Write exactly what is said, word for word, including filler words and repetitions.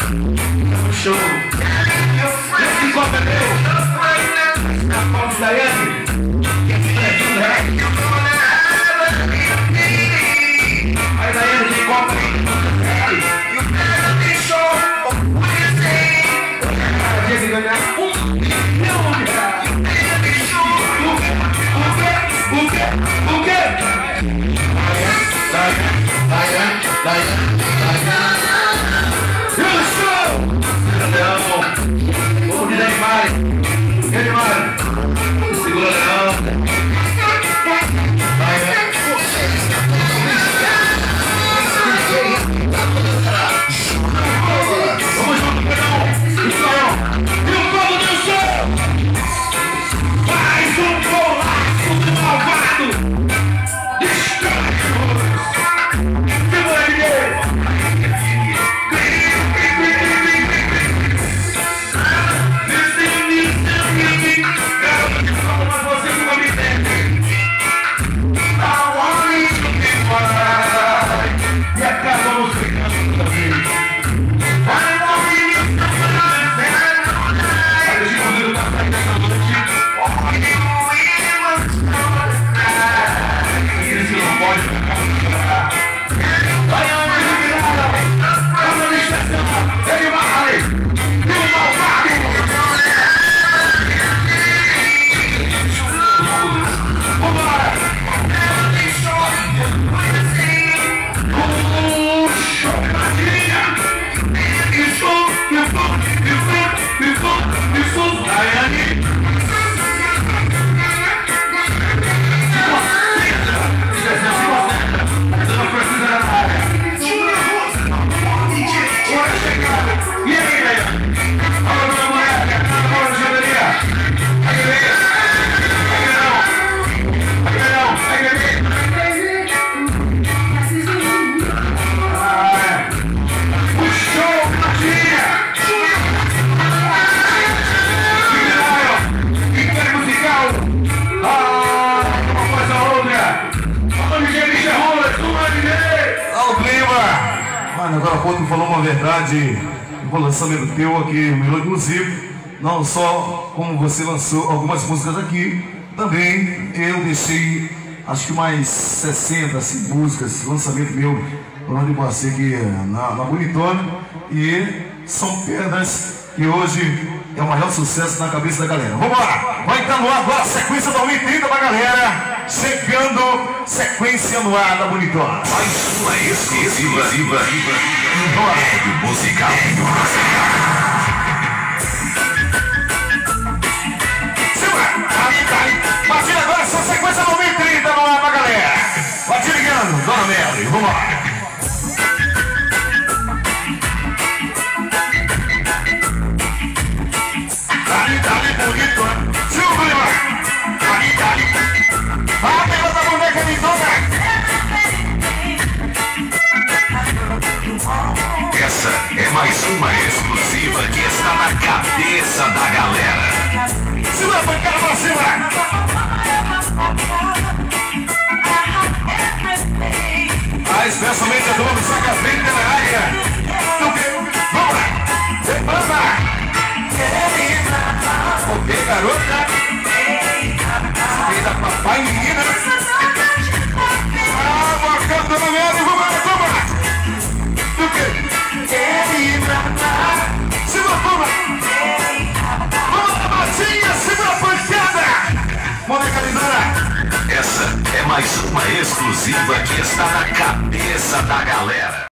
Show. Esse copo é meu. A palma de Daiane. Aí, Daiane, tem copo aí. Dia de ganhar um milhão de reais. O quê? O quê? O quê? Daiane, Daiane, Daiane, Daiane. Eu sou! Não! Vamos virar demais! Vem demais! Segura não! Vai, né? Vamos junto, Pedrão! Israel! E o povo do céu! Mais um golaço do malvado! Descanso! Segura ninguém! Agora há pouco falou uma verdade no lançamento teu aqui, melhor inclusive, não só como você lançou algumas músicas aqui, também eu deixei acho que mais sessenta assim, músicas, lançamento meu, onde eu passei aqui na, na Bonitona, e são pedras que hoje é o maior sucesso na cabeça da galera. Vamos lá, vai estar no ar agora a sequência da dois mil e trinta pra galera, chegando, sequência no ar da Bonitona. Mais uma exclusiva, exclusiva, Rádio Musical. Partir agora essa sequência dois mil e trinta no ar pra galera. Vai te ligando, Dona Melly, vamos lá. Dali, dali, bonito, Silvio, dali, dali. A pela da boneca de dona. Essa é mais uma exclusiva que está na cabeça da galera. Segura a pancada pra cima. Ah, especialmente a dona saca frente na área. Vamos lá. Levanta. Ok, garota. Vem da papai, menina. Ah, bacana, Dona Melly. Vamos lá, vamos lá. Do que? Segura a palma. Vamos lá, Matinha. Segura a pancada. Moleca Lindana. Essa é mais uma exclusiva que está na cabeça da galera.